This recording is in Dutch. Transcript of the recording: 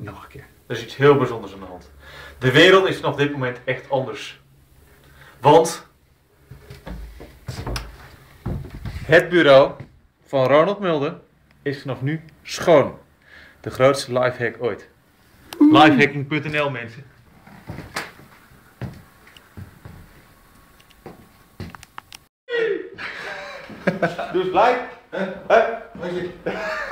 Nog een keer. Er is iets heel bijzonders aan de hand. De wereld is vanaf dit moment echt anders. Want het bureau van Ronald Mulder is vanaf nu schoon. De grootste lifehack ooit. Lifehacking.nl mensen. Dus blij?